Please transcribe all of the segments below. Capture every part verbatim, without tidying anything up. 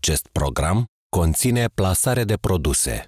Acest program conține plasare de produse.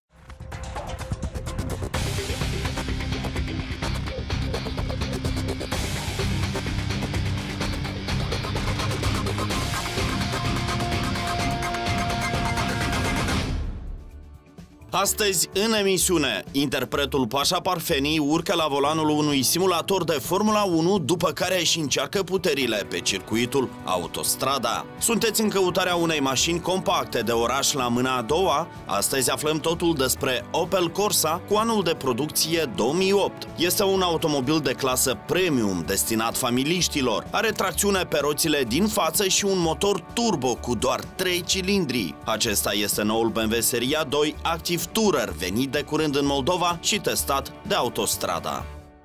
Astăzi, în emisiune, interpretul Pașa Parfeni urcă la volanul unui simulator de Formula unu, după care își încearcă puterile pe circuitul Autostrada. Sunteți în căutarea unei mașini compacte de oraș la mâna a doua? Astăzi aflăm totul despre Opel Corsa cu anul de producție două mii opt. Este un automobil de clasă premium destinat familiștilor. Are tracțiune pe roțile din față și un motor turbo cu doar trei cilindri. Acesta este noul B M W Seria doi Active Tourer, venit de curând în Moldova și testat de Autostrada.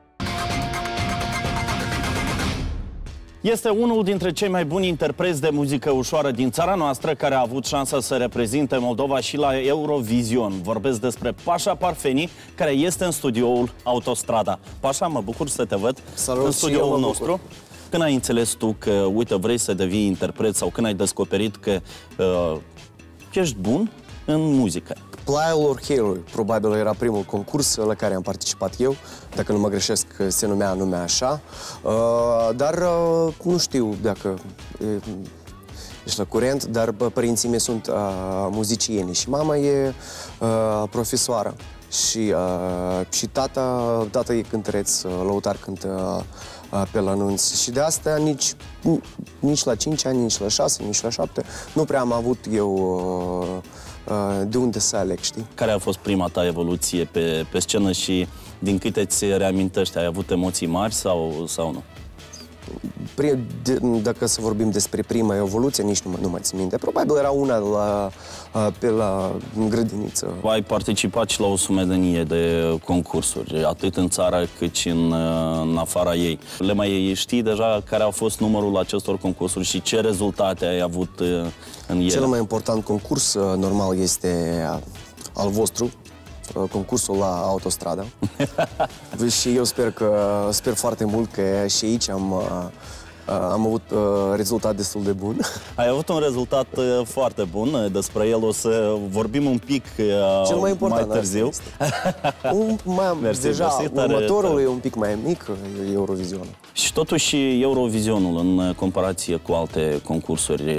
Este unul dintre cei mai buni interpreți de muzică ușoară din țara noastră, care a avut șansa să reprezinte Moldova și la Eurovision. Vorbesc despre Pașa Parfeni, care este în studioul Autostrada. Pașa, mă bucur să te văd. Salut, în studioul nostru. Când ai înțeles tu că, uite, vrei să devii interpret, sau când ai descoperit că uh, ești bun în muzică? Plaiul Orcheilor, probabil era primul concurs la care am participat eu, dacă nu mă greșesc, se numea nume așa, uh, dar uh, nu știu dacă uh, ești la curent, dar părinții mei sunt uh, muzicieni și mama e uh, profesoară și, uh, și tata, tata e cântăreț, uh, lăutar cântă uh, pe la nunți și de asta nici, nici la cinci ani, nici la șase, nici la șapte nu prea am avut eu uh, de unde să aleg, știi? Care a fost prima ta evoluție pe, pe scenă și din câte ți reamintești, ai avut emoții mari sau, sau nu? Dacă să vorbim despre prima evoluție, nici nu, nu mai țin minte. Probabil era una la, pe la grădiniță. Ai participat și la o sumedenie de concursuri, atât în țară cât și în, în afara ei. Le mai știi deja care a fost numărul acestor concursuri și ce rezultate ai avut în ele? Cel mai important concurs, normal, este al vostru, concursul la Autostrada. Și eu sper că sper foarte mult că și aici am, am avut rezultat destul de bun. Ai avut un rezultat foarte bun, despre el o să vorbim un pic Cel mai, important, mai târziu. Un, mai, Mersi, deja mersi, tare, următorul tare. E un pic mai mic, Eurovizionul. Și totuși Eurovizionul, în comparație cu alte concursuri,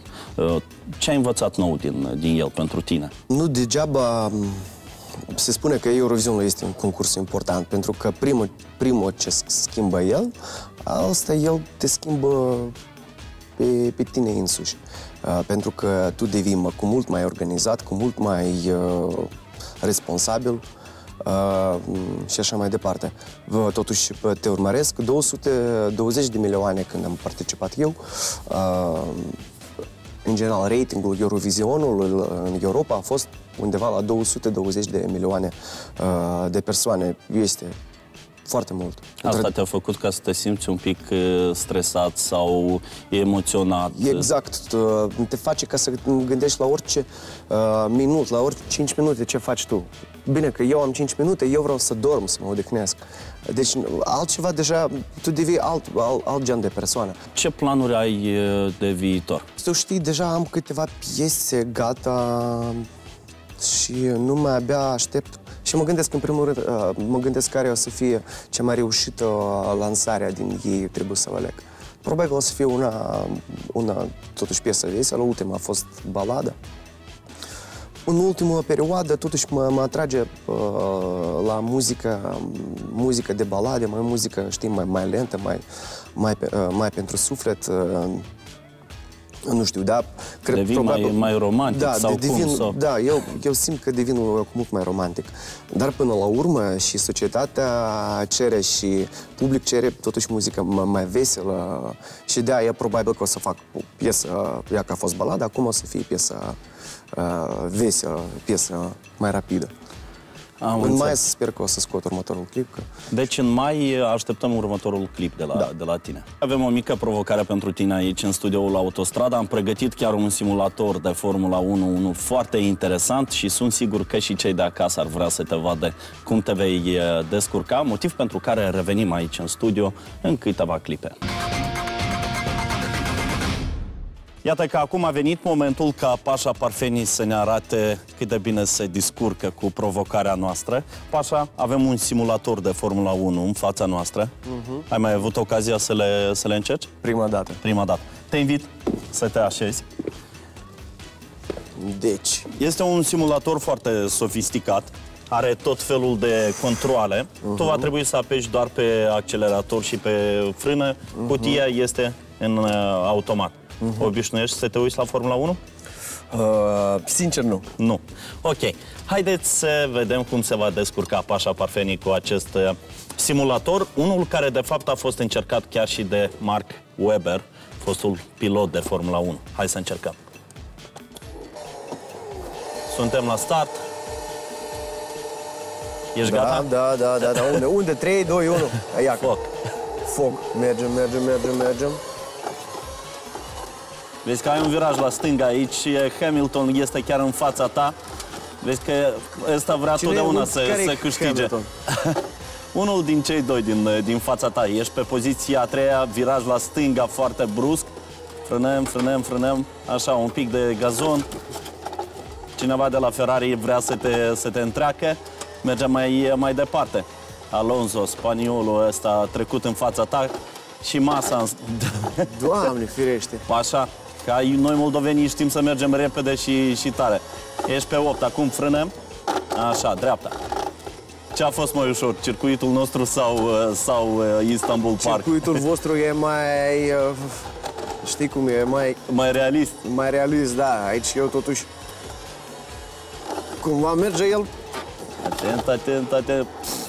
ce ai învățat nou din, din el pentru tine? Nu degeaba se spune că Eurovisionul este un concurs important, pentru că primul, primul ce schimbă el, asta el te schimbă pe, pe tine însuși. Uh, pentru că tu devii cu mult mai organizat, cu mult mai uh, responsabil uh, și așa mai departe. Uh, totuși te urmăresc două sute douăzeci de milioane când am participat eu. Uh, În general, ratingul Eurovisionului în Europa a fost undeva la două sute douăzeci de milioane uh, de persoane. Este foarte mult. Asta te-a făcut ca să te simți un pic stresat sau emoționat? Exact. Uh, te face ca să gândești la orice uh, minut, la orice cinci minute ce faci tu. Bine că eu am cinci minute, eu vreau să dorm, să mă odihnesc. Deci altceva deja, tu devii alt, alt, alt gen de persoană. Ce planuri ai de viitor? Tu știi, deja am câteva piese gata și nu mai abia aștept. Și mă gândesc, în primul rând, mă gândesc care o să fie cea mai reușită lansarea din ei, trebuie să o aleg. Probabil o să fie una, una totuși piesă veselă, ultima a fost balada. În ultima perioadă, totuși, mă, mă atrage uh, la muzică, muzică de balade, mai muzică, știi, mai, mai lentă, mai, mai, uh, mai pentru suflet. Uh, nu știu, da. Cred, devin probabil, mai, mai romantic da, sau de, devin, cum? Sau... Da, eu, eu simt că devin mult mai romantic. Dar până la urmă și societatea cere și public cere totuși muzică mai veselă și de-aia probabil că o să fac o piesă, ea că a fost balada, acum o să fie piesă Uh, veselă, piesă mai rapidă. Am în mai sper că o să scot următorul clip. Că... Deci în mai așteptăm următorul clip de la, da. de la tine. Avem o mică provocare pentru tine aici în studioul Autostrada. Am pregătit chiar un simulator de Formula unu, unul foarte interesant și sunt sigur că și cei de acasă ar vrea să te vadă cum te vei descurca, motiv pentru care revenim aici în studio în câteva clipe. Iată că acum a venit momentul ca Pașa Parfeni să ne arate cât de bine se descurcă cu provocarea noastră. Pașa, avem un simulator de Formula unu în fața noastră. Uh-huh. Ai mai avut ocazia să le, să le încerci? Prima dată. Prima dată. Te invit să te așezi. Deci... Este un simulator foarte sofisticat. Are tot felul de controale. Uh-huh. Tu va trebui să apeși doar pe accelerator și pe frână. Uh-huh. Cutia este în uh, automat. Uh-huh. Obișnuiești să te uiți la Formula unu? Uh, sincer, nu. Nu. Ok. Haideți să vedem cum se va descurca Pașa Parfeni cu acest uh, simulator. Unul care, de fapt, a fost încercat chiar și de Mark Webber, fostul pilot de Formula unu. Hai să încercăm. Suntem la start. Ești da, gata? Da, da, da, da. Unde? Unde? trei, doi, unu. Ia, foc. Foc. Mergem, mergem, mergem, mergem. Vezi că ai un viraj la stânga aici și Hamilton este chiar în fața ta. Vezi că ăsta vrea Cine totdeauna să, să câștige. Unul din cei doi din, din fața ta. Ești pe poziția a treia, viraj la stânga foarte brusc. Frânăm, frânăm, frânăm. Așa, un pic de gazon. Cineva de la Ferrari vrea să te, să te întreacă. Mergem mai, mai departe. Alonso, spaniolul ăsta, a trecut în fața ta și Massa. Doamne, firește! Așa, ca noi moldovenii știm să mergem repede și, și tare. Ești pe opt, acum frânăm. Așa, dreapta. Ce a fost mai ușor, circuitul nostru sau, sau Istanbul Park? Circuitul vostru e mai... Știi cum e, mai... Mai realist. Mai realist, da. Aici eu totuși... Cumva merge el... Atent, atent, atent.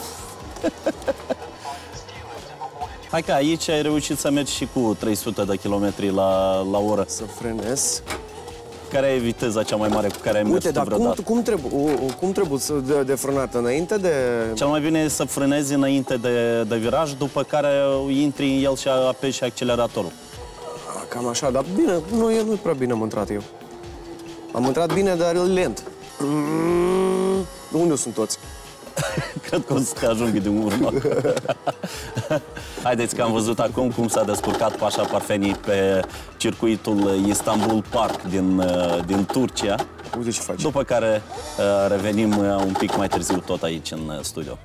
Hai că aici ai reușit să mergi și cu trei sute de kilometri la, la oră. Să frânez. Care e viteza cea mai mare cu care ai mers Uite, dar cum, cum, trebuie, cum trebuie să de, de frânat? Înainte de... Cel mai bine e să frânezi înainte de, de viraj, după care intri în el și apeși acceleratorul. Cam așa, dar bine, nu e, nu e prea bine am intrat eu. Am intrat bine, dar lent. Mm, unde sunt toți? Cred că o să te ajungă din urmă. Haideți că am văzut acum cum s-a descurcat Pașa Parfeni pe circuitul Istanbul Park din, din Turcia. Uite ce faci. După care revenim un pic mai târziu tot aici în studio.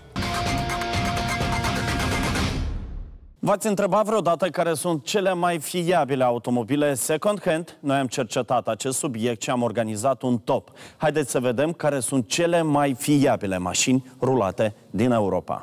V-ați întrebat vreodată care sunt cele mai fiabile automobile second-hand? Noi am cercetat acest subiect și am organizat un top. Haideți să vedem care sunt cele mai fiabile mașini rulate din Europa.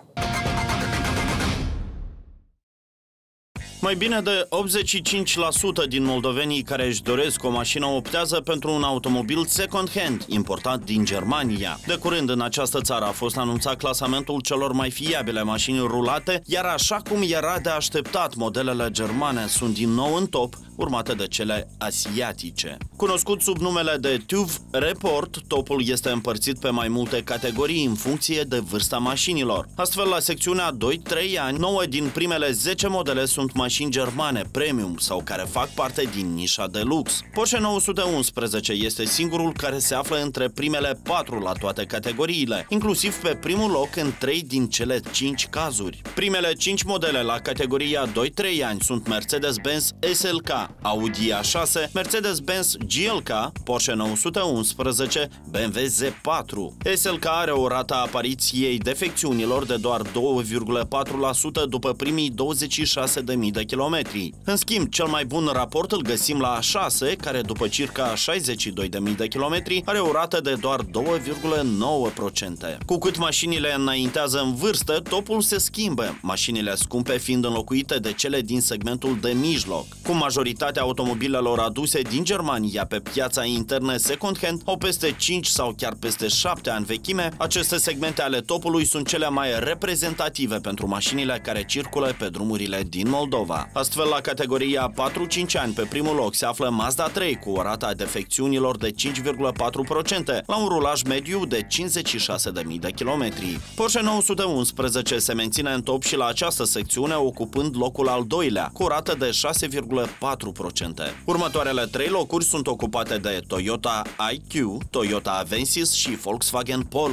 Mai bine de optzeci și cinci la sută din moldovenii care își doresc o mașină optează pentru un automobil second-hand, importat din Germania. De curând, în această țară a fost anunțat clasamentul celor mai fiabile mașini rulate, iar așa cum era de așteptat, modelele germane sunt din nou în top, urmate de cele asiatice. Cunoscut sub numele de T U V Report, topul este împărțit pe mai multe categorii în funcție de vârsta mașinilor. Astfel, la secțiunea doi trei ani, nouă din primele zece modele sunt mașini germane premium sau care fac parte din nișa de lux. Porsche nouă sute unsprezece este singurul care se află între primele patru la toate categoriile, inclusiv pe primul loc în trei din cele cinci cazuri. Primele cinci modele la categoria doi trei ani sunt Mercedes-Benz S L K, Audi A șase, Mercedes-Benz G L K, Porsche nouă sute unsprezece, B M W Z patru. S L K are o rată a apariției defecțiunilor de doar doi virgulă patru la sută după primii douăzeci și șase de mii de kilometri. În schimb, cel mai bun raport îl găsim la A șase, care după circa șaizeci și doi de mii de kilometri are o rată de doar doi virgulă nouă la sută. Cu cât mașinile înaintează în vârstă, topul se schimbă, mașinile scumpe fiind înlocuite de cele din segmentul de mijloc. Cu majoritatea automobilelor aduse din Germania pe piața internă second-hand au peste cinci sau chiar peste șapte ani vechime, aceste segmente ale topului sunt cele mai reprezentative pentru mașinile care circulă pe drumurile din Moldova. Astfel, la categoria patru cinci ani, pe primul loc se află Mazda trei cu o rată a defecțiunilor de cinci virgulă patru la sută, la un rulaj mediu de cincizeci și șase de mii de kilometri. Porsche nouă sute unsprezece se menține în top și la această secțiune, ocupând locul al doilea, cu o rată de șase virgulă patru la sută. Următoarele trei locuri sunt ocupate de Toyota I Q, Toyota Avensis și Volkswagen Polo.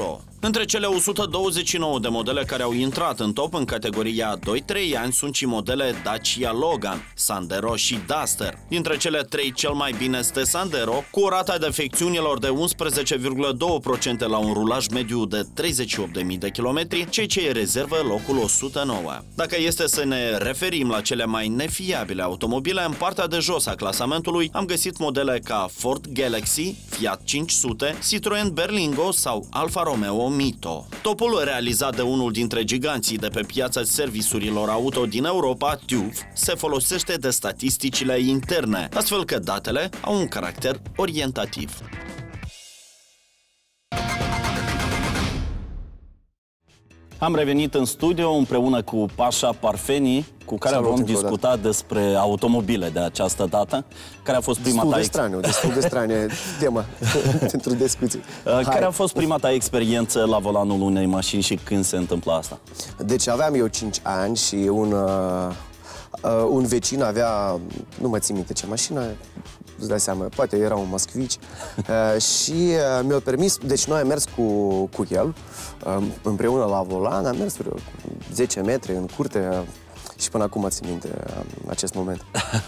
Între cele o sută douăzeci și nouă de modele care au intrat în top în categoria doi trei ani sunt și modele Dacia Logan, Sandero și Duster. Dintre cele trei, cel mai bine este Sandero, cu o rată a defecțiunilor de unsprezece virgulă doi la sută la un rulaj mediu de treizeci și opt de mii de kilometri, ceea ce îi rezervă locul o sută nouă. Dacă este să ne referim la cele mai nefiabile automobile, în partea de jos a clasamentului am găsit modele ca Ford Galaxy, Fiat cinci sute, Citroen Berlingo sau Alfa Romeo Mito. Topul, realizat de unul dintre giganții de pe piața serviciurilor auto din Europa, T U V, se folosește de statisticile interne, astfel că datele au un caracter orientativ. Am revenit în studio împreună cu Pasha Parfeni, cu care Salut, vom discuta despre automobile de această dată. Care a fost prima destul ta de straniu, destul de stranie tema pentru discuții. Care a fost prima ta experiență la volanul unei mașini și când se întâmplă asta? Deci aveam eu cinci ani și un, uh, uh, un vecin avea, nu mă țin minte ce mașină, îți dai seama, poate era un Moskvici, uh, și uh, mi-a permis, deci noi am mers cu, cu el, uh, împreună la volan, am mers cu zece metri în curte, uh, și până acum țin minte uh, acest moment.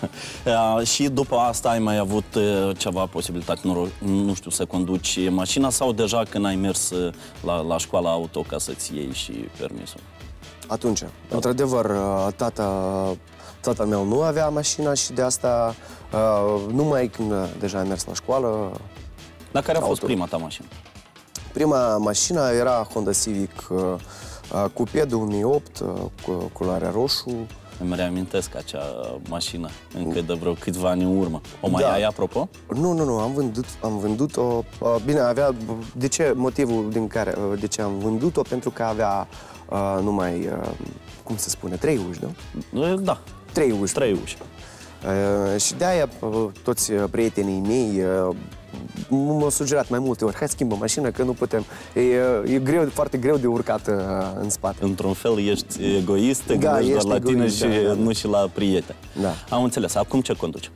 uh, și după asta ai mai avut uh, ceva posibilitate, nu, nu știu, să conduci mașina sau deja când ai mers uh, la, la școala auto ca să-ți iei și permisul? Atunci, într-adevăr, uh, tata, tata meu nu avea mașina și de asta uh, numai când deja am mers la școală. Dar care a fost auto. prima ta mașină? Prima mașină era Honda Civic uh, uh, Coupé două mii opt, uh, cu culoarea roșu. Îmi reamintesc acea mașină, încă de vreo câțiva ani în urmă. O mai Da. ai, apropo? Nu, nu, nu, am vândut, am vândut-o. Uh, bine, avea, de ce, motivul din care, uh, de ce am vândut-o? Pentru că avea uh, numai, uh, cum se spune, trei uși, nu? Da. Trei uși. Trei uși. Uh, și de-aia uh, toți uh, prietenii mei uh, m-au sugerat mai multe ori, hai schimbă mașină, că nu putem. E, e greu, foarte greu de urcat uh, în spate. Într-un fel ești egoist, te Da, gândești doar ești la tine egoist, și da, da, da. nu și la prieteni. Da. Am înțeles. Acum ce conduci?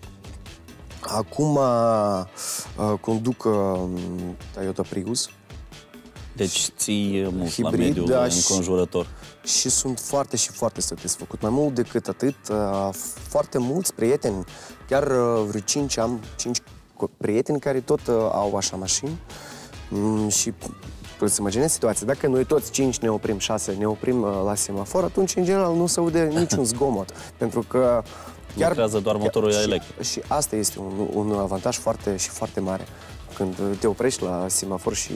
Acum uh, conduc uh, Toyota Prius. Deci ții mult Hibrid, la mediul da, înconjurător. Și sunt foarte și foarte satisfăcut. Mai mult decât atât, uh, foarte mulți prieteni, chiar uh, vreo cinci am, cinci prieteni care tot uh, au așa mașini. Mm, și să imaginezi situația, dacă noi toți cinci ne oprim, șase ne oprim uh, la semafor, atunci în general nu se aude niciun zgomot. Pentru că chiar lucrează doar motorul chiar, electric. Și, și asta este un, un avantaj foarte și foarte mare. Când te oprești la semafor și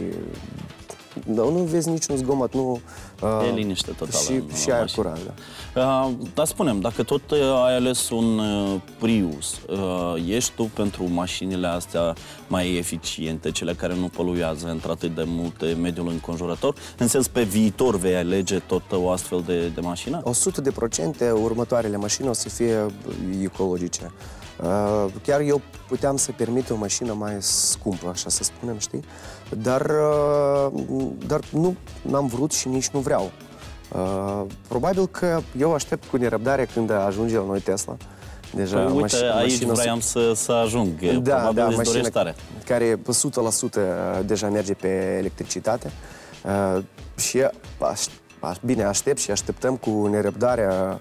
nu, nu vezi niciun zgomot, nu... E liniște totală. Și, și aer curat, da. Uh, dar spunem, dacă tot uh, ai ales un uh, Prius, uh, ești tu pentru mașinile astea mai eficiente, cele care nu poluează într-atât de mult mediul înconjurător? În sens, pe viitor vei alege tot o astfel de, de mașină? o sută de procente următoarele mașini o să fie ecologice. Uh, chiar eu puteam să permit o mașină mai scumpă, așa să spunem, știi? Dar, uh, dar nu am vrut și nici nu vreau. Uh, probabil că eu aștept cu nerăbdare când ajunge la noi Tesla. Deja Păi, uite, mașina, aici mașina vreau să, să ajung. Da, Probabil da, îți mașina dorești tare. care o sută la sută deja merge pe electricitate. Uh, și aș, aș, bine, aștept și așteptăm cu nerăbdare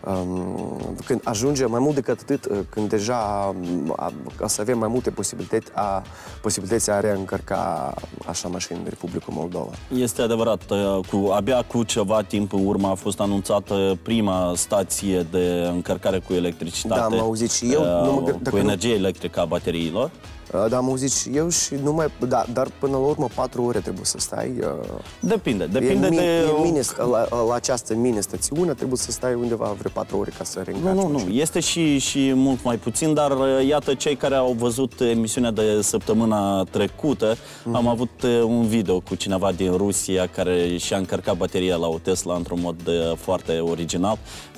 um, când ajunge, mai mult decât atât, când deja a, a să avem mai multe posibilități a, posibilități a reîncărca așa mașini în Republica Moldova. Este adevărat. Cu, abia cu ceva timp în urmă a fost anunțată prima stație de încărcare cu electricitate. Da, am auzit și eu. Uh, nu mă, cu energie nu... electrică a bateriilor. Da, am auzit și eu și numai, da, dar până la urmă patru ore trebuie să stai. Depinde, depinde e de... E mini, la, la această mini-stațiune trebuie să stai undeva vreo patru ore ca să reîncarci. Nu, nu, nu, este și, și mult mai puțin, dar iată, cei care au văzut emisiunea de săptămâna trecută, mm-hmm. am avut un video cu cineva din Rusia care și-a încărcat bateria la o Tesla într-un mod foarte original.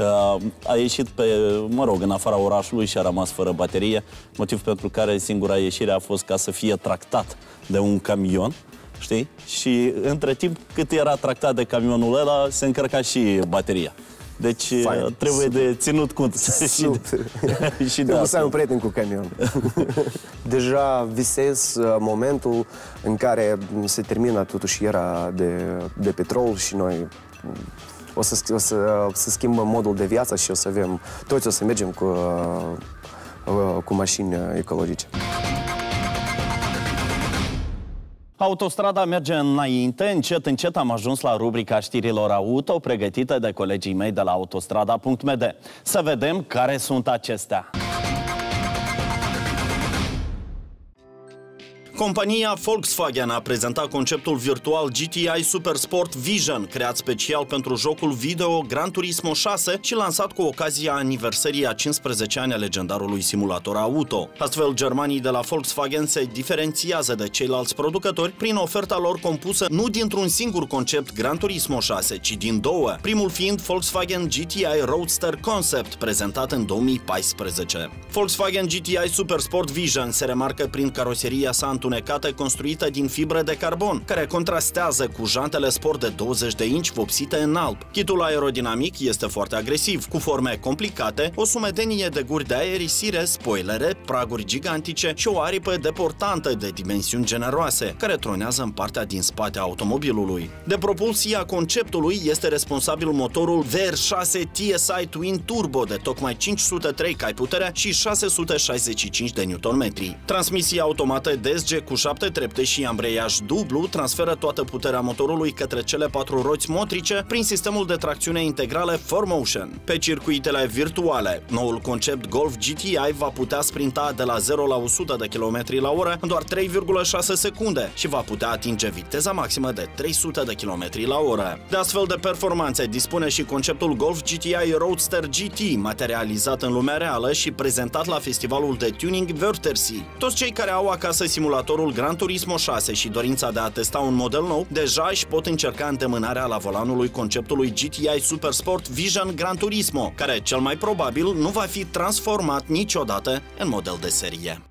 A ieșit pe, mă rog, în afara orașului și a rămas fără baterie, motiv pentru care singura ieșire a fost ca să fie tractat de un camion, știi? Și între timp, cât era tractat de camionul ăla, se încărca și bateria. Deci Fine. trebuie Super. de ținut cont și de, și de să ai un prieten cu camion. Deja visez momentul în care se termină totuși era de, de petrol și noi o să, o să, să schimbăm modul de viață și o să avem, toți o să mergem cu, cu mașini ecologice. Autostrada merge înainte, încet, încet am ajuns la rubrica știrilor auto, pregătită de colegii mei de la autostrada punct m d. Să vedem care sunt acestea. Compania Volkswagen a prezentat conceptul virtual G T I Super Sport Vision, creat special pentru jocul video Gran Turismo șase și lansat cu ocazia aniversării a cincisprezece ani a legendarului simulator auto. Astfel, germanii de la Volkswagen se diferențiază de ceilalți producători prin oferta lor compusă nu dintr-un singur concept Gran Turismo șase, ci din două, primul fiind Volkswagen G T I Roadster Concept, prezentat în două mii paisprezece. Volkswagen G T I Super Sport Vision se remarcă prin caroseria sa întunecată construită din fibră de carbon, care contrastează cu jantele sport de douăzeci de inci vopsite în alb. Kitul aerodinamic este foarte agresiv, cu forme complicate, o sumedenie de guri de aerisire, spoilere, praguri gigantice și o aripă deportantă de dimensiuni generoase, care tronează în partea din spate a automobilului. De propulsia conceptului este responsabil motorul V R șase T S I Twin Turbo de tocmai cinci sute trei cai putere și șase sute șaizeci și cinci de newton-metri. Transmisia automată D S G cu șapte trepte și ambreiaj dublu transferă toată puterea motorului către cele patru roți motrice prin sistemul de tracțiune integrală four motion. Pe circuitele virtuale, noul concept Golf G T I va putea sprinta de la zero la o sută de kilometri la oră în doar trei virgulă șase secunde și va putea atinge viteza maximă de trei sute de kilometri la oră. De astfel de performanțe dispune și conceptul Golf G T I Roadster G T, materializat în lumea reală și prezentat la festivalul de tuning Wörthersee. Toți cei care au acasă simulatorul Gran Turismo șase și dorința de a testa un model nou, deja își pot încerca îndemânarea la volanului conceptului G T I Super Sport Vision Gran Turismo, care cel mai probabil nu va fi transformat niciodată în model de serie.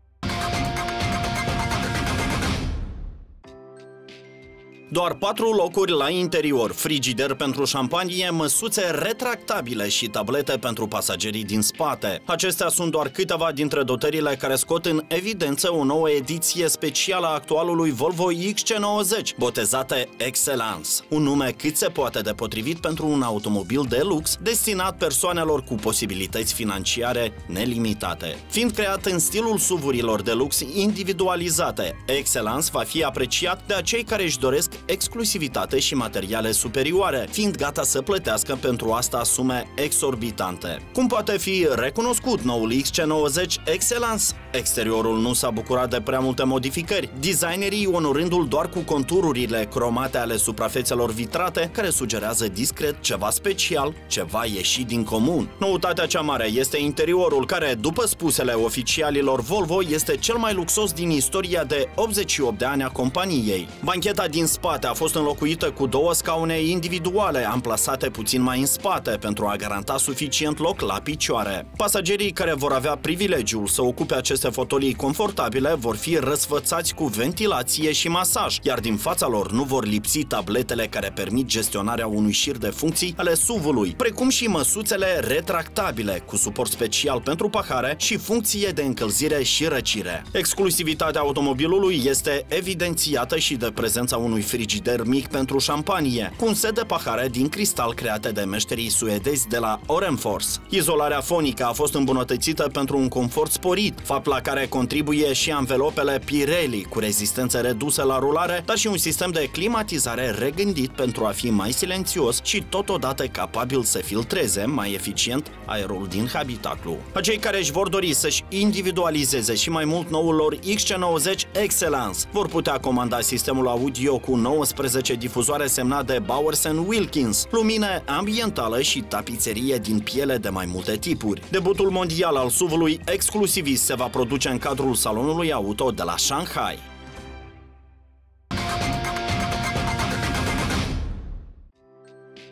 Doar patru locuri la interior, frigider pentru șampanie, măsuțe retractabile și tablete pentru pasagerii din spate. Acestea sunt doar câteva dintre dotările care scot în evidență o nouă ediție specială a actualului Volvo X C nouăzeci, botezată Excellence. Un nume cât se poate de potrivit pentru un automobil de lux destinat persoanelor cu posibilități financiare nelimitate. Fiind creat în stilul S U V-urilor de lux individualizate, Excellence va fi apreciat de acei care își doresc exclusivitate și materiale superioare, fiind gata să plătească pentru asta sume exorbitante. Cum poate fi recunoscut noul X C nouăzeci Excellence? Exteriorul nu s-a bucurat de prea multe modificări, designerii onorându-l doar cu contururile cromate ale suprafețelor vitrate, care sugerează discret ceva special, ceva ieșit din comun. Noutatea cea mare este interiorul, care, după spusele oficialilor Volvo, este cel mai luxos din istoria de optzeci și opt de ani a companiei. Bancheta din spate a fost înlocuită cu două scaune individuale, amplasate puțin mai în spate, pentru a garanta suficient loc la picioare. Pasagerii care vor avea privilegiul să ocupe aceste fotolii confortabile vor fi răsfățați cu ventilație și masaj, iar din fața lor nu vor lipsi tabletele care permit gestionarea unui șir de funcții ale S U V-ului, precum și măsuțele retractabile, cu suport special pentru pahare și funcție de încălzire și răcire. Exclusivitatea automobilului este evidențiată și de prezența unui frigider mic pentru șampanie, cu un set de pahare din cristal create de meșterii suedezi de la Orenfors. Izolarea fonică a fost îmbunătățită pentru un confort sporit, fapt la care contribuie și anvelopele Pirelli, cu rezistență redusă la rulare, dar și un sistem de climatizare regândit pentru a fi mai silențios și totodată capabil să filtreze mai eficient aerul din habitaclu. Acei care își vor dori să-și individualizeze și mai mult noul lor X C nouăzeci Excellence vor putea comanda sistemul audio cu nouăsprezece difuzoare semnat de Bowers and Wilkins, lumină ambientală și tapiserie din piele de mai multe tipuri. Debutul mondial al S U V-ului exclusivist se va produce în cadrul salonului auto de la Shanghai.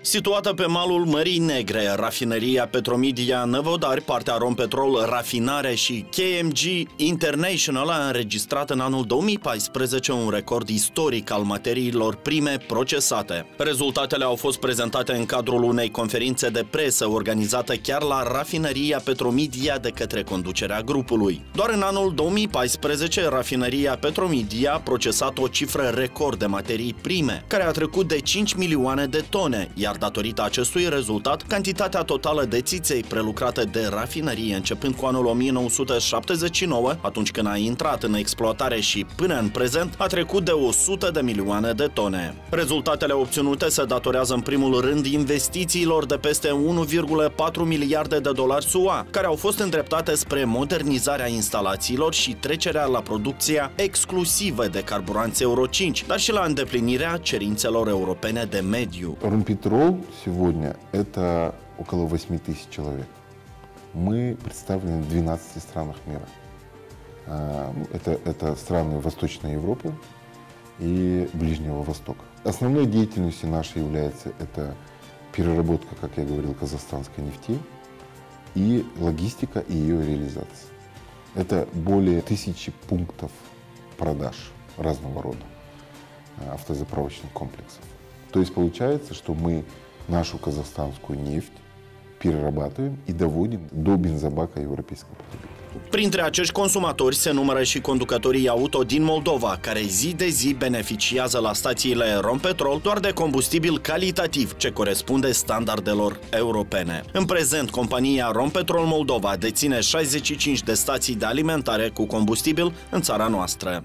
Situată pe malul Mării Negre, rafineria Petromedia Năvodari, partea Rompetrol Rafinare și K M G International a înregistrat în anul două mii paisprezece un record istoric al materiilor prime procesate. Rezultatele au fost prezentate în cadrul unei conferințe de presă organizată chiar la rafineria Petromedia de către conducerea grupului. Doar în anul două mii paisprezece, rafineria Petromedia a procesat o cifră record de materii prime, care a trecut de cinci milioane de tone, iar datorită acestui rezultat, cantitatea totală de țiței prelucrate de rafinerie începând cu anul o mie nouă sute șaptezeci și nouă, atunci când a intrat în exploatare și până în prezent, a trecut de o sută de milioane de tone. Rezultatele obținute se datorează în primul rând investițiilor de peste unu virgulă patru miliarde de dolari S U A, care au fost îndreptate spre modernizarea instalațiilor și trecerea la producția exclusivă de carburanți Euro cinci, dar și la îndeplinirea cerințelor europene de mediu. Rompetrol сегодня это около восьми тысяч человек. Мы представлены в двенадцати странах мира. Это, это страны Восточной Европы и Ближнего Востока. Основной деятельностью нашей является это переработка, как я говорил, казахстанской нефти и логистика и ее реализация. Это более тысячи пунктов продаж разного рода автозаправочных комплексов. То есть получается, что мы нашу казахстанскую нефть перерабатываем и доводим до бензобака европейского потребителя. Printre acești consumatori se numără și conducătorii auto din Moldova, care zi de zi beneficiază la stațiile Rompetrol doar de combustibil calitativ, ce corespunde standardelor europene. În prezent, compania Rompetrol Moldova deține șaizeci și cinci de stații de alimentare cu combustibil în țara noastră.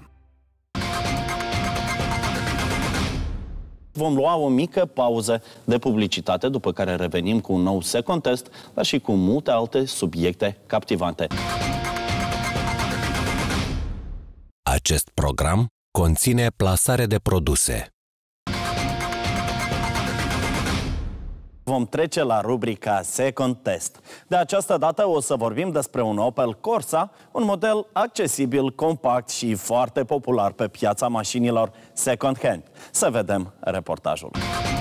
Vom lua o mică pauză de publicitate, după care revenim cu un nou second test, dar și cu multe alte subiecte captivante. Acest program conține plasare de produse. Vom trece la rubrica Second Test. De această dată o să vorbim despre un Opel Corsa, un model accesibil, compact și foarte popular pe piața mașinilor second-hand. Să vedem reportajul.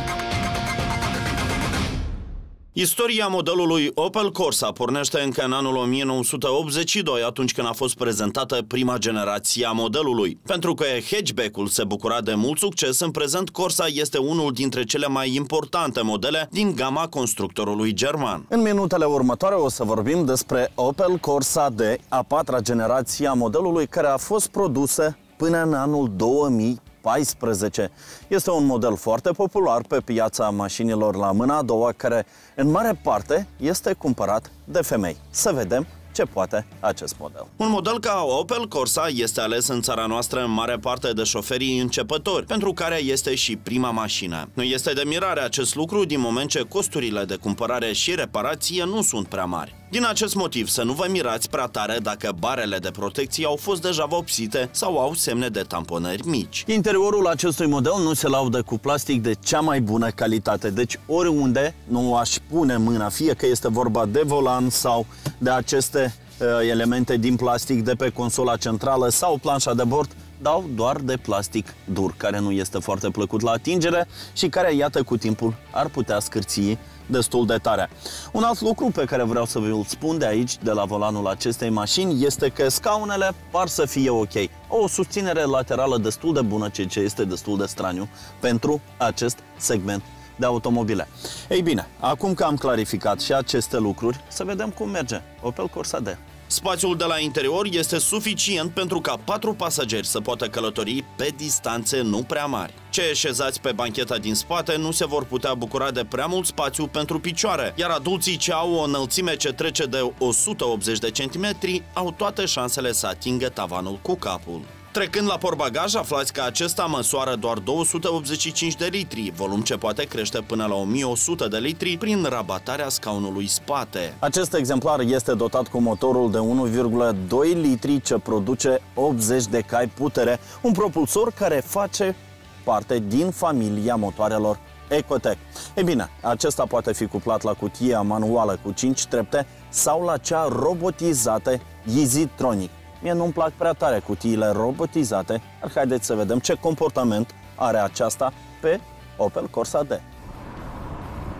Istoria modelului Opel Corsa pornește încă în anul o mie nouă sute optzeci și doi, atunci când a fost prezentată prima generație a modelului. Pentru că hatchback-ul se bucura de mult succes, în prezent Corsa este unul dintre cele mai importante modele din gama constructorului german. În minutele următoare o să vorbim despre Opel Corsa D, a patra generație a modelului, care a fost produsă până în anul două mii paisprezece. Este un model foarte popular pe piața mașinilor la mâna a doua, care în mare parte este cumpărat de femei. Să vedem ce poate acest model. Un model ca Opel Corsa este ales în țara noastră în mare parte de șoferii începători, pentru care este și prima mașină. Nu este de mirare acest lucru, din moment ce costurile de cumpărare și reparație nu sunt prea mari. Din acest motiv, să nu vă mirați prea tare dacă barele de protecție au fost deja vopsite sau au semne de tamponări mici. Interiorul acestui model nu se laudă cu plastic de cea mai bună calitate, deci oriunde nu aș pune mâna, fie că este vorba de volan sau de aceste uh, elemente din plastic de pe consola centrală sau planșa de bord, dau doar de plastic dur, care nu este foarte plăcut la atingere și care, iată, cu timpul ar putea scârții destul de tare. Un alt lucru pe care vreau să vi-l spun de aici, de la volanul acestei mașini, este că scaunele par să fie ok. O susținere laterală destul de bună, ceea ce este destul de straniu pentru acest segment de automobile. Ei bine, acum că am clarificat și aceste lucruri, să vedem cum merge Opel Corsa D. Spațiul de la interior este suficient pentru ca patru pasageri să poată călători pe distanțe nu prea mari. Cei șezați pe bancheta din spate nu se vor putea bucura de prea mult spațiu pentru picioare, iar adulții ce au o înălțime ce trece de o sută optzeci de centimetri au toate șansele să atingă tavanul cu capul. Trecând la portbagaj, aflați că acesta măsoară doar două sute optzeci și cinci de litri, volum ce poate crește până la o mie o sută de litri prin rabatarea scaunului spate. Acest exemplar este dotat cu motorul de unu virgulă doi litri ce produce optzeci de cai putere, un propulsor care face parte din familia motoarelor Ecotec. Ei bine, acesta poate fi cuplat la cutia manuală cu cinci trepte sau la cea robotizată EasyTronic. Mie nu-mi plac prea tare cutiile robotizate, dar haideți să vedem ce comportament are aceasta pe Opel Corsa D.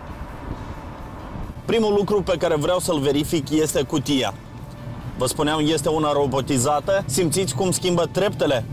Primul lucru pe care vreau să-l verific este cutia. Vă spuneam, este una robotizată. Simțiți cum schimbă treptele?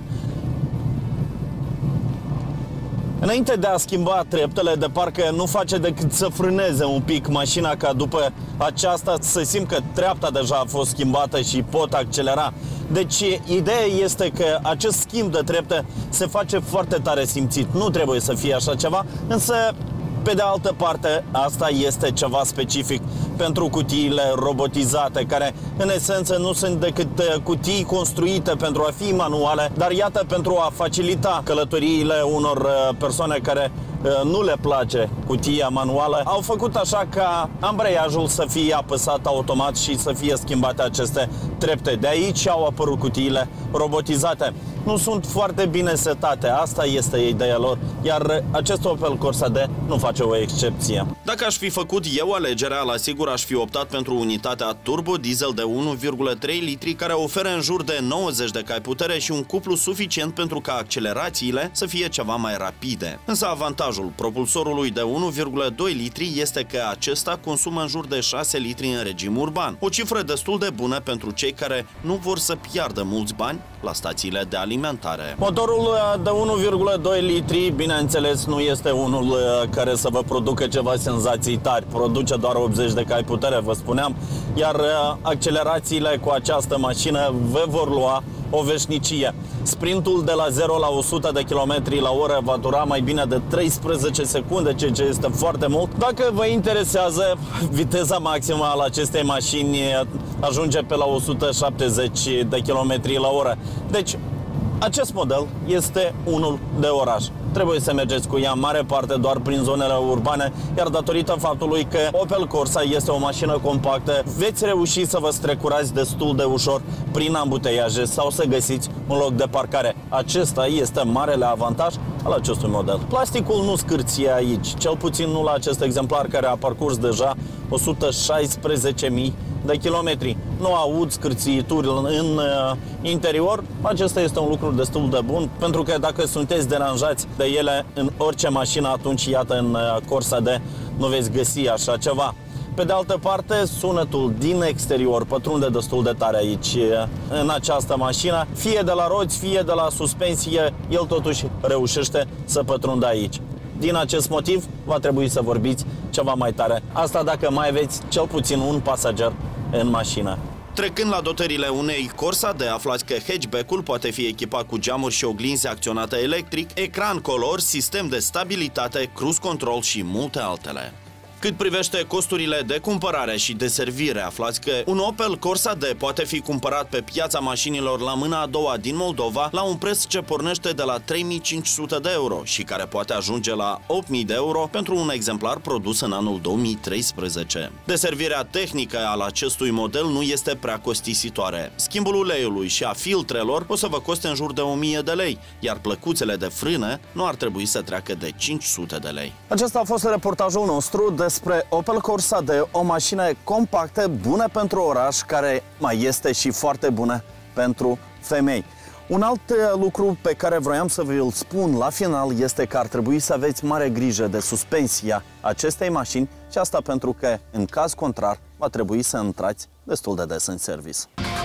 Înainte de a schimba treptele, de parcă nu face decât să frâneze un pic mașina, ca după aceasta să simt că treapta deja a fost schimbată și pot accelera. Deci, ideea este că acest schimb de trepte se face foarte tare simțit. Nu trebuie să fie așa ceva, însă, pe de altă parte, asta este ceva specific pentru cutiile robotizate, care, în esență, nu sunt decât cutii construite pentru a fi manuale, dar iată, pentru a facilita călătoriile unor persoane care nu le place cutia manuală, au făcut așa ca ambreiajul să fie apăsat automat și să fie schimbate aceste trepte. De aici au apărut cutiile robotizate. Nu sunt foarte bine setate, asta este ideea lor, iar acest Opel Corsa D nu face o excepție. Dacă aș fi făcut eu alegerea, la sigur aș fi optat pentru unitatea turbo diesel de unu virgulă trei litri, care oferă în jur de nouăzeci de cai putere și un cuplu suficient pentru ca accelerațiile să fie ceva mai rapide. Însă avantajul propulsorului de unu virgulă doi litri este că acesta consumă în jur de șase litri în regim urban, o cifră destul de bună pentru cei care nu vor să piardă mulți bani la stațiile de alimentare. Motorul de unu virgulă doi litri, bineînțeles, nu este unul care să vă producă ceva senzații tari. Produce doar optzeci de cai putere, vă spuneam, iar accelerațiile cu această mașină vă vor lua o veșnicie. Sprintul de la zero la o sută de kilometri la oră va dura mai bine de treisprezece secunde, ceea ce este foarte mult. Dacă vă interesează, viteza maximă al acestei mașini ajunge pe la o sută șaptezeci de kilometri la oră. Deci, acest model este unul de oraș. Trebuie să mergeți cu ea în mare parte doar prin zonele urbane, iar datorită faptului că Opel Corsa este o mașină compactă, veți reuși să vă strecurați destul de ușor prin ambuteiaje sau să găsiți un loc de parcare. Acesta este marele avantaj al acestui model. Plasticul nu scârție aici, cel puțin nu la acest exemplar care a parcurs deja o sută șaisprezece mii de kilometri. Nu aud scârțiituri în uh, interior. Acesta este un lucru destul de bun, pentru că dacă sunteți deranjați de ele în orice mașină, atunci iată în uh, Corsa D nu veți găsi așa ceva. Pe de altă parte, sunetul din exterior pătrunde destul de tare aici în această mașină, fie de la roți, fie de la suspensie, el totuși reușește să pătrundă aici. Din acest motiv, va trebui să vorbiți ceva mai tare. Asta dacă mai aveți cel puțin un pasager în mașină. Trecând la dotările unei Corsa D, aflați că hatchback-ul poate fi echipat cu geamuri și oglinzi acționate electric, ecran color, sistem de stabilitate, cruise control și multe altele. Cât privește costurile de cumpărare și de servire, aflați că un Opel Corsa D poate fi cumpărat pe piața mașinilor la mâna a doua din Moldova la un preț ce pornește de la trei mii cinci sute de euro și care poate ajunge la opt mii de euro pentru un exemplar produs în anul două mii treisprezece. Deservirea tehnică al acestui model nu este prea costisitoare. Schimbul uleiului și a filtrelor o să vă coste în jur de o mie de lei, iar plăcuțele de frână nu ar trebui să treacă de cinci sute de lei. Acesta a fost reportajul nostru de despre Opel Corsa D, o mașină compactă, bună pentru oraș, care mai este și foarte bună pentru femei. Un alt lucru pe care vroiam să vi-l spun la final este că ar trebui să aveți mare grijă de suspensia acestei mașini și asta pentru că, în caz contrar, va trebui să intrați destul de des în service.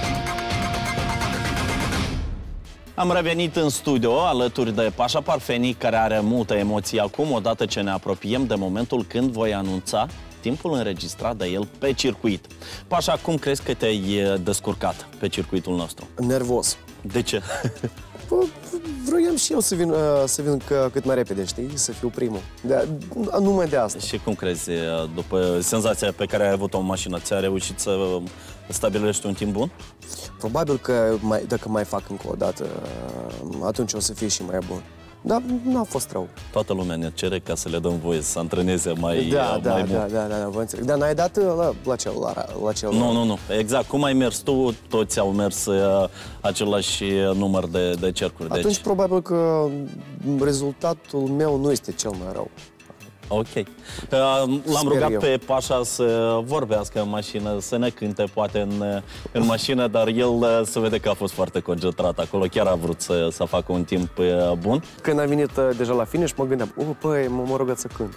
Am revenit în studio alături de Pașa Parfeni, care are multă emoție acum, odată ce ne apropiem de momentul când voi anunța timpul înregistrat de el pe circuit. Pașa, cum crezi că te-ai descurcat pe circuitul nostru? Nervos. De ce? Bă, vroiam și eu să vin, să vin cât mai repede, știi? Să fiu primul. De, numai de asta. Și cum crezi, după senzația pe care ai avut-o în mașină, ți-a reușit să stabilești un timp bun? Probabil că mai, dacă mai fac încă o dată, atunci o să fie și mai bun. Dar nu a fost rău. Toată lumea ne cere ca să le dăm voie să antreneze mai, da, mai da, mult. Da, da, da, da, vă înțeleg. Dar n-ai dat la, la cel... La, la cel nu, nu, nu. Exact. Cum ai mers tu, toți au mers uh, același număr de, de cercuri. Atunci deci... probabil că rezultatul meu nu este cel mai rău. Ok. L-am rugat eu. pe Pașa să vorbească în mașină, să ne cânte poate în, în mașină, dar el se vede că a fost foarte concentrat acolo, chiar a vrut să, să facă un timp bun. Când a venit deja la finish, mă gândeam, oh, păi, m-a rugat să cânt.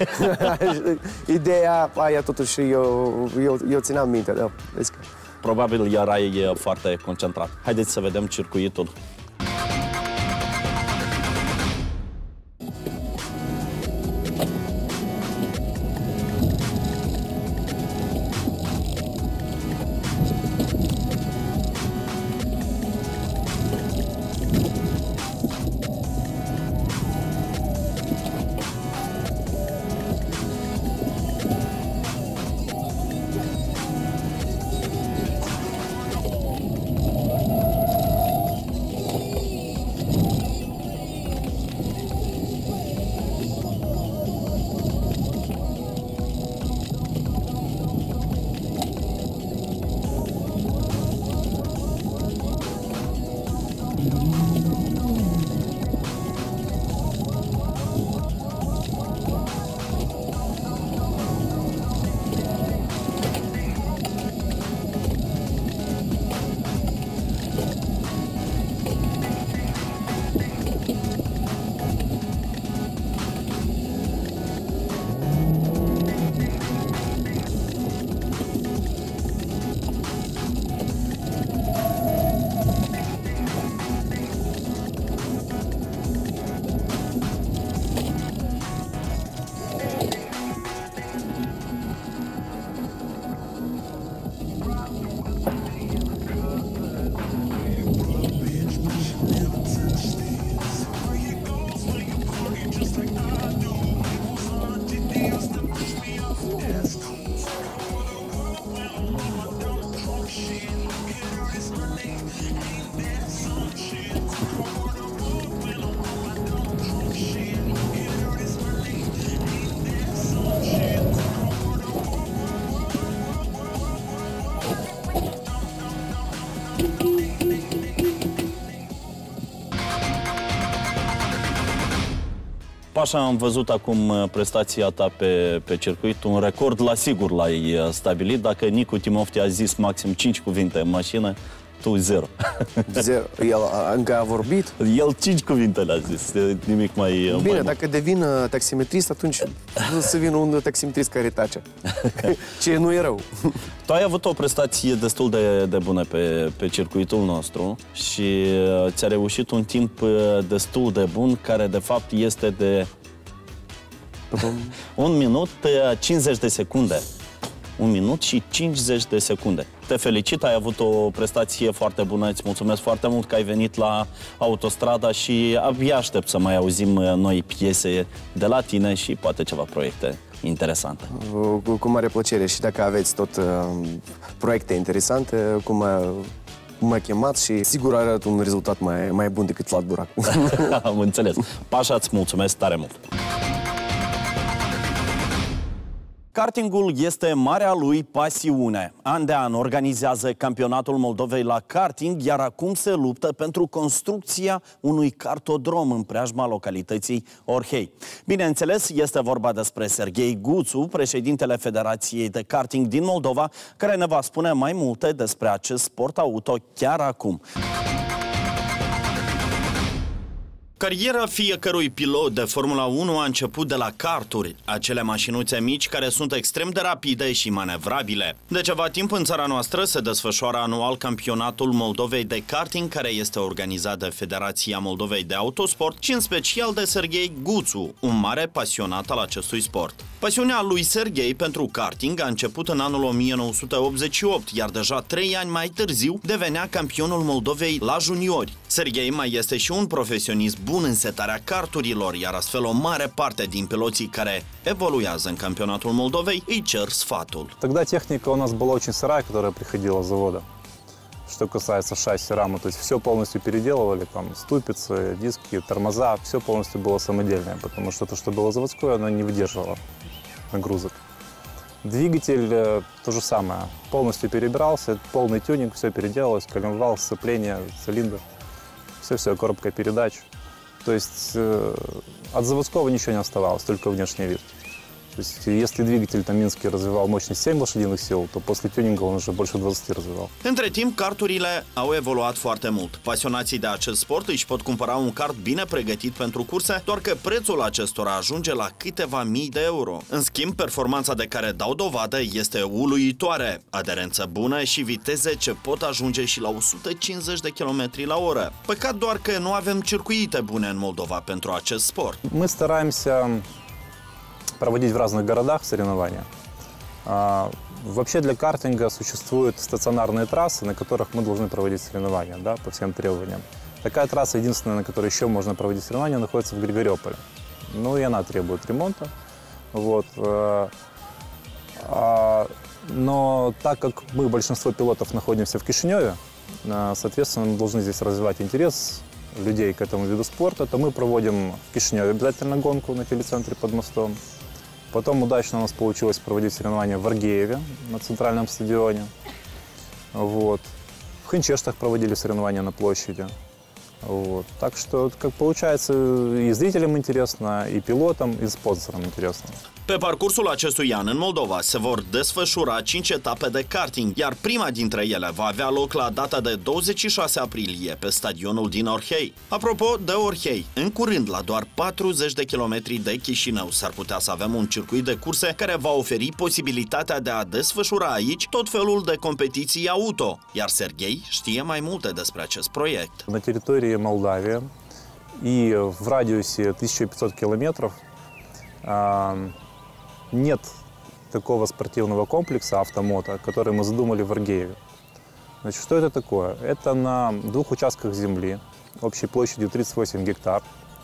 Ideea aia totuși eu, eu, eu țineam minte, da, vezi că... Probabil erai foarte concentrat. Haideți să vedem circuitul. Pașa, am văzut acum prestația ta pe, pe circuit, un record la sigur l-ai stabilit. Dacă Nicu Timofte a zis maxim cinci cuvinte în mașină, tu zero. Zero. El încă a vorbit? El cinci cuvinte le-a zis, nimic mai... Bine, mai dacă devin taximetrist, atunci să vină un taximetrist care tace. Ce nu e rău. Tu ai avut o prestație destul de, de bună pe, pe circuitul nostru și ți-a reușit un timp destul de bun, care de fapt este de un minut cincizeci de secunde. Un minut și cincizeci de secunde. Te felicit, ai avut o prestație foarte bună, îți mulțumesc foarte mult că ai venit la Autostrada și abia aștept să mai auzim noi piese de la tine și poate ceva proiecte interesante. Cu, cu mare plăcere și dacă aveți tot uh, proiecte interesante, cum uh, m-a chemat și sigur arăt un rezultat mai, mai bun decât Vlad Burac. Am înțeles. Pașa, îți mulțumesc tare mult! Kartingul este marea lui pasiune. An de an organizează campionatul Moldovei la karting, iar acum se luptă pentru construcția unui kartodrom în preajma localității Orhei. Bineînțeles, este vorba despre Serghei Guțu, președintele Federației de Karting din Moldova, care ne va spune mai multe despre acest sport auto chiar acum. Cariera fiecărui pilot de Formula unu a început de la karturi, acele mașinuțe mici care sunt extrem de rapide și manevrabile. De ceva timp în țara noastră se desfășoară anual campionatul Moldovei de karting, care este organizat de Federația Moldovei de Autosport și în special de Serghei Guțu, un mare pasionat al acestui sport. Pasiunea lui Serghei pentru karting a început în anul o mie nouă sute optzeci și opt, iar deja trei ani mai târziu devenea campionul Moldovei la juniori. Serghei mai este și un profesionist bun în setarea karturilor, iar astfel o mare parte din piloții care evoluează în campionatul Moldovei îi cer sfatul. Тогда техника у нас была очень сырая, которая приходила с завода. Что касается шасси, рамы, то есть все полностью переделывали, там ступицы, диски, тормоза, все полностью было самодельное, потому что то, что было заводское, оно не выдерживало нагрузок. Двигатель то же самое, полностью перебирался, полный тюнинг, все переделалось, коленвал, сцепление, цилиндр, все-все, коробка передач. То есть э, от заводского ничего не оставалось, только внешний вид. То есть, если двигатель там Минский развивал мощность семь лошадиных сил, то после тюнинга он уже больше двадцати развивал. Între timp, karturile au evoluat foarte mult. Pasionații de acest sport își pot cumpăra un kart bine pregătit pentru curse, doar că prețul acestora ajunge la câteva mii de euro. În schimb, performanța de care dau dovadă este uluitoare, aderență bună și viteze ce pot ajunge și la o sută cincizeci de kilometri la oră. Păcat doar că nu avem circuite bune în Moldova pentru acest sport. Мы стараемся проводить в разных городах соревнования. А, вообще для картинга существуют стационарные трассы, на которых мы должны проводить соревнования, да, по всем требованиям. Такая трасса, единственная, на которой еще можно проводить соревнования, находится в Григорьополе. Ну и она требует ремонта. Вот. А, но так как мы, большинство пилотов, находимся в Кишиневе, соответственно, мы должны здесь развивать интерес людей к этому виду спорта, то мы проводим в Кишиневе обязательно гонку на телецентре под мостом. Потом удачно у нас получилось проводить соревнования в Аргееве на центральном стадионе. Вот. В Хинчештах проводили соревнования на площади. Вот. Так что, как получается, и зрителям интересно, и пилотам, и спонсорам интересно. Pe parcursul acestui an în Moldova se vor desfășura cinci etape de karting, iar prima dintre ele va avea loc la data de douăzeci și șase aprilie pe stadionul din Orhei. Apropo de Orhei, în curând, la doar patruzeci de kilometri de Chișinău, s-ar putea să avem un circuit de curse care va oferi posibilitatea de a desfășura aici tot felul de competiții auto, iar Serghei știe mai multe despre acest proiect. На территории Молдавии и в радиусе тысяча пятьсот километров нет такого спортивного комплекса автомото, который мы задумали в Аргееве. Значит, что это такое? Это на двух участках земли, общей площадью тридцать восемь гектар.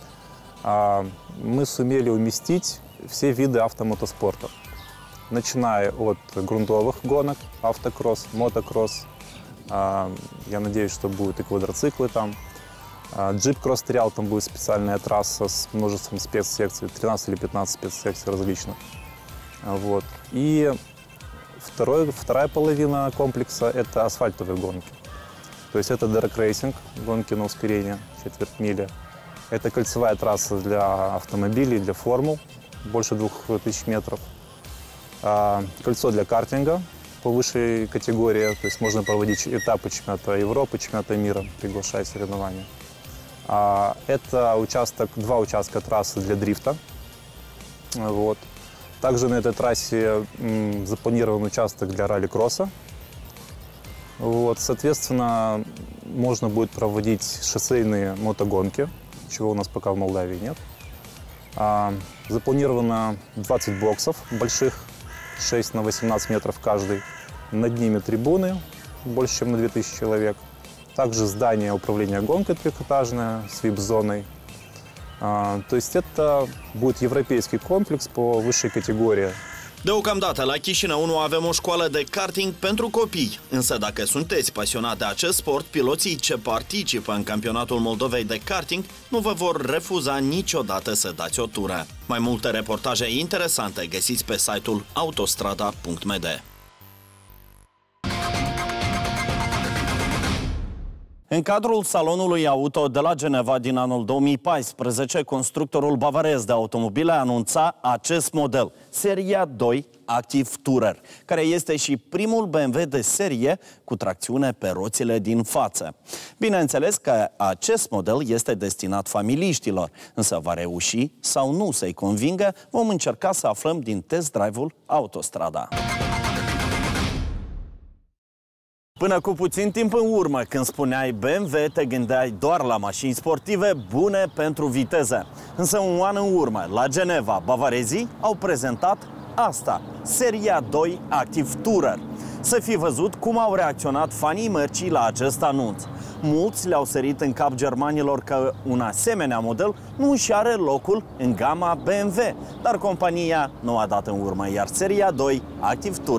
Мы сумели уместить все виды автомотоспорта, начиная от грунтовых гонок, автокросс, мотокросс. Я надеюсь, что будут и квадроциклы там. Джип кросс-триал, там будет специальная трасса с множеством спецсекций, тринадцать или пятнадцать спецсекций различных. Вот. И второй, вторая половина комплекса – это асфальтовые гонки. То есть это дэрэг-рейсинг, гонки на ускорение, четверть мили. Это кольцевая трасса для автомобилей, для формул, больше двух тысяч метров. Кольцо для картинга по высшей категории, то есть можно проводить этапы чемпионата Европы, чемпионата мира, приглашая соревнования. Это участок, два участка трассы для дрифта. Вот. Также на этой трассе м, запланирован участок для ралли-кросса. Вот, соответственно, можно будет проводить шоссейные мотогонки, чего у нас пока в Молдавии нет. А, запланировано двадцать боксов больших, шесть на восемнадцать метров каждый. Над ними трибуны, больше, чем на две тысячи человек. Также здание управления гонкой трехэтажное с вип-зоной. То есть это будет европейский комплекс по высшей категории. Deocamdată, la Chișinău nu avem o școală de karting pentru copii, însă dacă sunteți pasionat de acest sport, piloții ce participă în campionatul Moldovei de karting nu vă vor refuza niciodată să dați o tură. Mai multe reportaje interesante găsiți pe site-ul autostrada punct m d. În cadrul salonului auto de la Geneva din anul două mii paisprezece, constructorul bavarez de automobile anunța acest model, seria doi Active Tourer, care este și primul B M W de serie cu tracțiune pe roțile din față. Bineînțeles că acest model este destinat familiștilor, însă va reuși sau nu să-i convingă, vom încerca să aflăm din test drive-ul Autostrada. Până cu puțin timp în urmă, când spuneai B M W, te gândeai doar la mașini sportive bune pentru viteză. Însă un an în urmă, la Geneva, bavarezii au prezentat asta, seria doi Active Tourer. Să fi văzut cum au reacționat fanii mărcii la acest anunț. Mulți le-au sărit în cap germanilor că un asemenea model nu își are locul în gama B M W, dar compania nu a dat în urmă, iar seria doi Active Tourer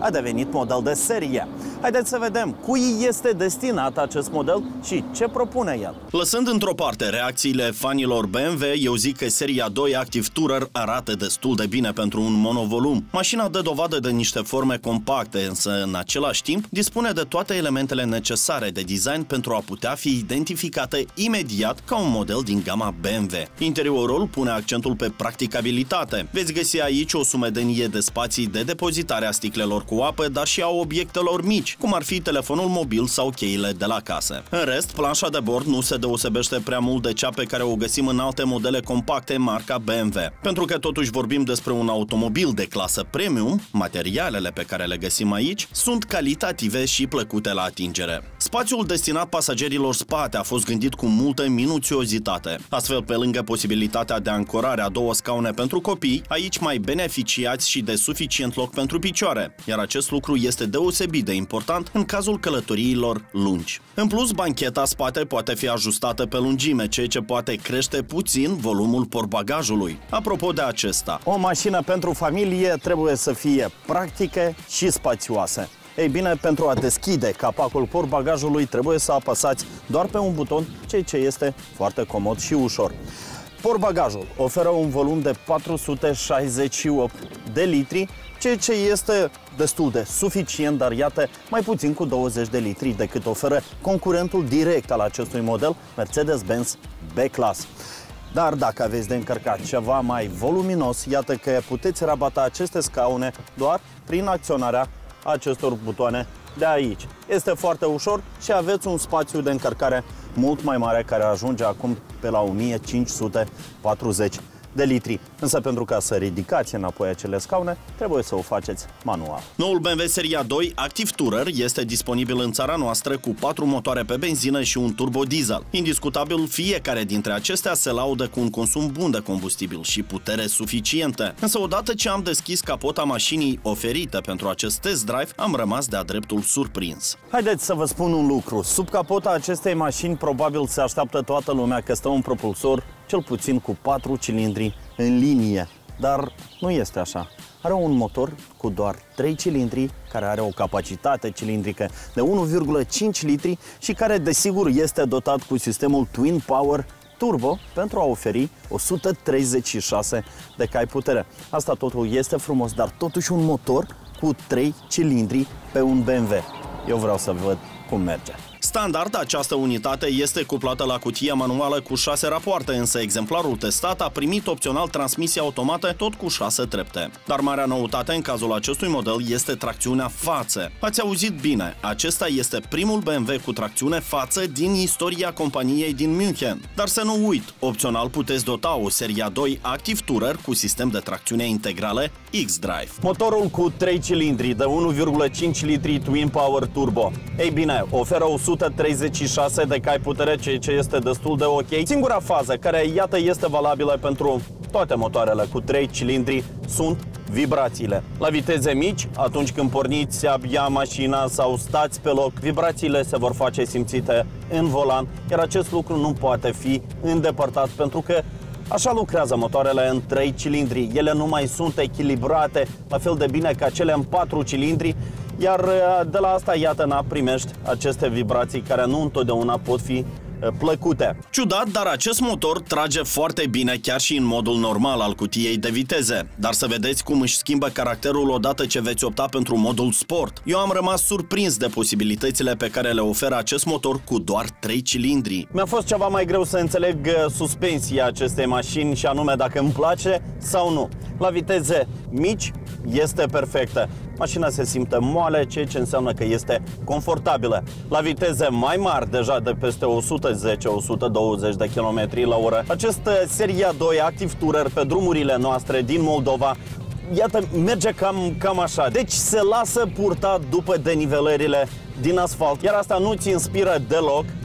a devenit model de serie. Haideți să vedem cui este destinat acest model și ce propune el. Lăsând într-o parte reacțiile fanilor B M W, eu zic că seria doi Active Tourer arată destul de bine pentru un monovolum. Mașina dă dovadă de niște forme compacte, însă în același timp dispune de toate elementele necesare de design pentru a putea fi identificată imediat ca un model din gama B M W. Interiorul pune accentul pe practicabilitate. Veți găsi aici o sumedenie de spații de depozitare a sticlelor cu apă, dar și a obiectelor mici, cum ar fi telefonul mobil sau cheile de la casă. În rest, planșa de bord nu se deosebește prea mult de cea pe care o găsim în alte modele compacte marca B M W. Pentru că totuși vorbim despre un automobil de clasă premium, materialele pe care le găsim aici sunt calitative și plăcute la atingere. Spațiul destinat pasagerilor spate a fost gândit cu multă minuțiozitate. Astfel, pe lângă posibilitatea de ancorare a două scaune pentru copii, aici mai beneficiați și de suficient loc pentru picioare, iar acest lucru este deosebit de important în cazul călătoriilor lungi. În plus, bancheta spate poate fi ajustată pe lungime, ceea ce poate crește puțin volumul portbagajului. Apropo de acesta, o mașină pentru familie trebuie să fie practică și spațioasă. Ei bine, pentru a deschide capacul portbagajului trebuie să apăsați doar pe un buton, ceea ce este foarte comod și ușor. Portbagajul oferă un volum de patru sute șaizeci și opt de litri, ceea ce este destul de suficient, dar iată, mai puțin cu douăzeci de litri decât oferă concurentul direct al acestui model, Mercedes-Benz B-Class. Dar dacă aveți de încărcat ceva mai voluminos, iată că puteți rabata aceste scaune doar prin acționarea acestor butoane de aici. Este foarte ușor și aveți un spațiu de încărcare mult mai mare, care ajunge acum pe la o mie cinci sute patruzeci de litri. Însă pentru ca să ridicați înapoi acele scaune, trebuie să o faceți manual. Noul B M W Seria doi Active Tourer este disponibil în țara noastră cu patru motoare pe benzină și un turbodiesel. Indiscutabil, fiecare dintre acestea se laudă cu un consum bun de combustibil și putere suficientă. Însă odată ce am deschis capota mașinii oferită pentru acest test drive, am rămas de-a dreptul surprins. Haideți să vă spun un lucru. Sub capota acestei mașini probabil se așteaptă toată lumea că stă un propulsor cel puțin cu patru cilindri în linie, dar nu este așa. Are un motor cu doar trei cilindri, care are o capacitate cilindrică de unu virgulă cinci litri și care desigur este dotat cu sistemul Twin Power Turbo pentru a oferi o sută treizeci și șase de cai putere. Asta totul este frumos, dar totuși un motor cu trei cilindri pe un B M W. Eu vreau să văd cum merge. Standard, această unitate este cuplată la cutie manuală cu șase rapoarte, însă exemplarul testat a primit opțional transmisie automată tot cu șase trepte. Dar marea noutate în cazul acestui model este tracțiunea față. Ați auzit bine, acesta este primul B M W cu tracțiune față din istoria companiei din München. Dar să nu uit, opțional puteți dota o Seria doi Active Tourer cu sistem de tracțiune integrală X-Drive. Motorul cu trei cilindri de unu virgulă cinci litri Twin Power Turbo. Ei bine, oferă o sută treizeci și șase de cai putere, ceea ce este destul de ok. Singura fază care, iată, este valabilă pentru toate motoarele cu trei cilindri sunt vibrațiile. La viteze mici, atunci când porniți abia mașina sau stați pe loc, vibrațiile se vor face simțite în volan, iar acest lucru nu poate fi îndepărtat pentru că așa lucrează motoarele în trei cilindri. Ele nu mai sunt echilibrate la fel de bine ca cele în patru cilindri, iar de la asta, iată, na, primești aceste vibrații care nu întotdeauna pot fi plăcute. Ciudat, dar acest motor trage foarte bine chiar și în modul normal al cutiei de viteze. Dar să vedeți cum își schimbă caracterul odată ce veți opta pentru modul sport. Eu am rămas surprins de posibilitățile pe care le oferă acest motor cu doar trei cilindri. Mi-a fost ceva mai greu să înțeleg suspensia acestei mașini și anume dacă îmi place sau nu. La viteze mici este perfectă. Mașina se simte moale, ceea ce înseamnă că este confortabilă. La viteze mai mari, deja de peste o sută zece - o sută douăzeci de kilometri la oră, acest Seria doi Active Tourer pe drumurile noastre din Moldova, iată, merge cam, cam așa. Deci se lasă purtat după denivelările din asfalt, iar asta nu ți inspiră deloc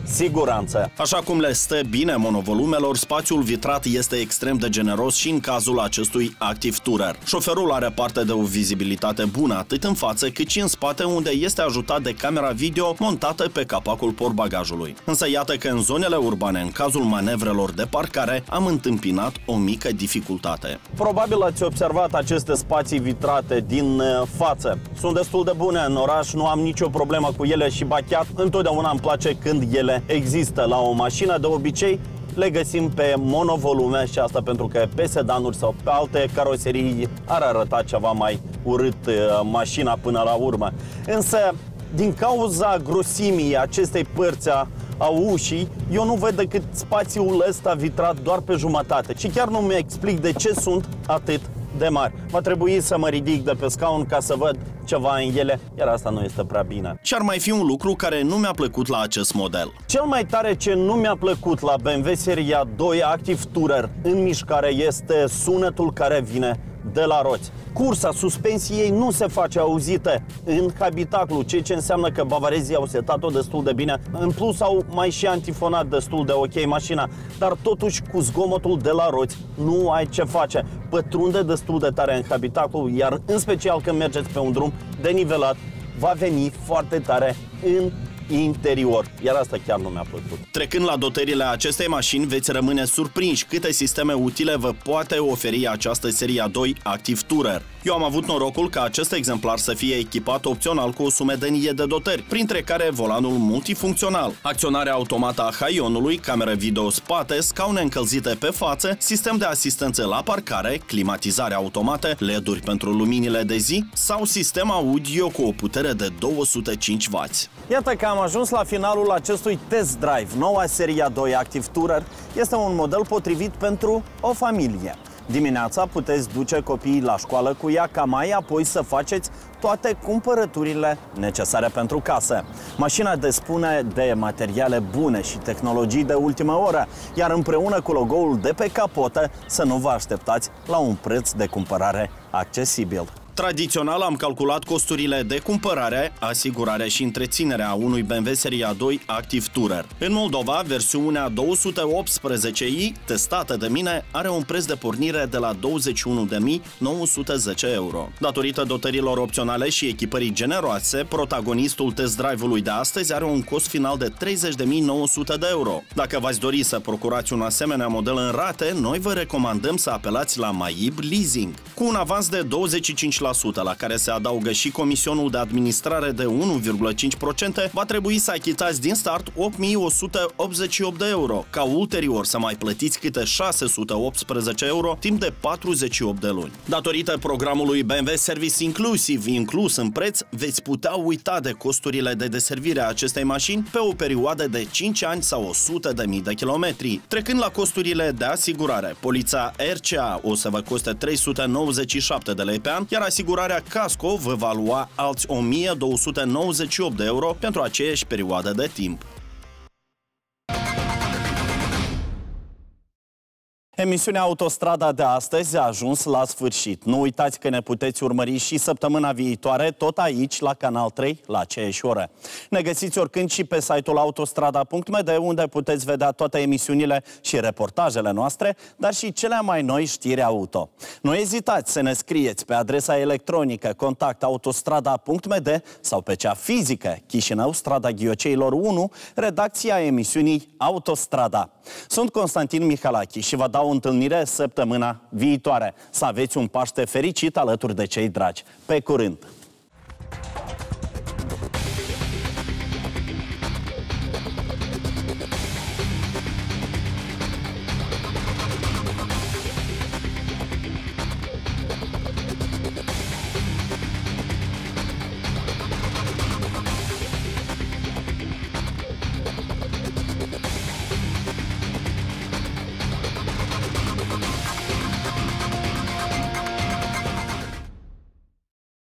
siguranță. Așa cum le stă bine monovolumelor, spațiul vitrat este extrem de generos și în cazul acestui Active Tourer. Șoferul are parte de o vizibilitate bună atât în față cât și în spate, unde este ajutat de camera video montată pe capacul portbagajului. Însă iată că în zonele urbane, în cazul manevrelor de parcare, am întâmpinat o mică dificultate. Probabil ați observat aceste spații vitrate din față. Sunt destul de bune în oraș, nu am nicio problemă cu ele și ba chiar întotdeauna îmi place când ele există la o mașină. De obicei le găsim pe monovolume și asta pentru că pe sedanuri sau pe alte caroserii ar arăta ceva mai urât mașina până la urmă. Însă, din cauza grosimii acestei părți a a ușii, eu nu văd decât spațiul ăsta vitrat doar pe jumătate și chiar nu mi explic de ce sunt atât de mari. Va trebui să mă ridic de pe scaun ca să văd ceva în ele, iar asta nu este prea bine. Și ar mai fi un lucru care nu mi-a plăcut la acest model. Cel mai tare ce nu mi-a plăcut la B M W Seria doi Active Tourer în mișcare este sunetul care vine de la roți. Cursa suspensiei nu se face auzită în habitaclu, ceea ce înseamnă că bavarezii au setat-o destul de bine. În plus au mai și antifonat destul de ok mașina, dar totuși cu zgomotul de la roți nu ai ce face. Pătrunde destul de tare în habitaclu, iar în special când mergeți pe un drum denivelat, va veni foarte tare în interior, iar asta chiar nu mi-a plăcut. Trecând la dotările acestei mașini, veți rămâne surprinși câte sisteme utile vă poate oferi această Seria doi Active Tourer. Eu am avut norocul ca acest exemplar să fie echipat opțional cu o sumedenie de dotări, printre care volanul multifuncțional, acționarea automată a haionului, cameră video spate, scaune încălzite pe față, sistem de asistență la parcare, climatizare automată, L E D-uri pentru luminile de zi sau sistem audio cu o putere de două sute cinci wați. Iată că am ajuns la finalul acestui test drive. Noua Seria doi Active Tourer este un model potrivit pentru o familie. Dimineața puteți duce copiii la școală cu ea, ca mai apoi să faceți toate cumpărăturile necesare pentru casă. Mașina dispune de materiale bune și tehnologii de ultimă oră, iar împreună cu logo-ul de pe capotă să nu vă așteptați la un preț de cumpărare accesibil. Tradițional am calculat costurile de cumpărare, asigurare și întreținere a unui B M W Seria doi Active Tourer. În Moldova, versiunea două sute optsprezece i, testată de mine, are un preț de pornire de la douăzeci și unu de mii nouă sute zece euro. Datorită dotărilor opționale și echipării generoase, protagonistul test drive-ului de astăzi are un cost final de treizeci de mii nouă sute de euro. Dacă v-ați dori să procurați un asemenea model în rate, noi vă recomandăm să apelați la Maib Leasing. Cu un avans de douăzeci și cinci la sută, la care se adaugă și comisionul de administrare de unu virgulă cinci la sută, va trebui să achitați din start opt mii o sută optzeci și opt de euro, ca ulterior să mai plătiți câte șase sute optsprezece euro timp de patruzeci și opt de luni. Datorită programului B M W Service Inclusive inclus în preț, veți putea uita de costurile de deservire a acestei mașini pe o perioadă de cinci ani sau o sută de mii de kilometri. Trecând la costurile de asigurare, polița R C A o să vă coste trei sute nouăzeci și șapte de lei pe an, iar asigurarea Casco vă va lua alți o mie două sute nouăzeci și opt de euro pentru aceeași perioadă de timp. Emisiunea Autostrada de astăzi a ajuns la sfârșit. Nu uitați că ne puteți urmări și săptămâna viitoare, tot aici, la Canal trei, la aceeași oră. Ne găsiți oricând și pe site-ul autostrada punct m d, unde puteți vedea toate emisiunile și reportajele noastre, dar și cele mai noi știri auto. Nu ezitați să ne scrieți pe adresa electronică contact autostrada punct m d sau pe cea fizică Chișinău, strada Ghioceilor unu, redacția emisiunii Autostrada. Sunt Constantin Mihalachi și vă dau o întâlnire săptămâna viitoare. Să aveți un Paște fericit alături de cei dragi. Pe curând!